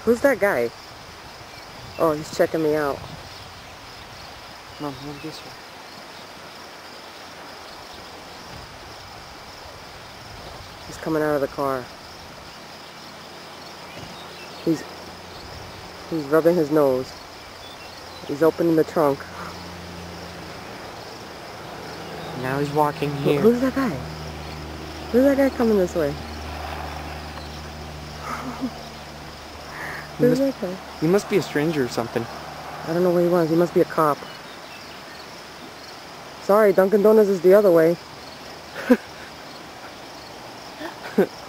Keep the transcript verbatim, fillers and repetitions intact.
Who's that guy? Oh, he's checking me out. Mom, move this way. He's coming out of the car. He's he's rubbing his nose. He's opening the trunk. Now he's walking Who, here. who's that guy? Who's that guy coming this way? He Who's must, that guy? he must be a stranger or something. I don't know where he was. He must be a cop. Sorry, Dunkin' Donuts is the other way.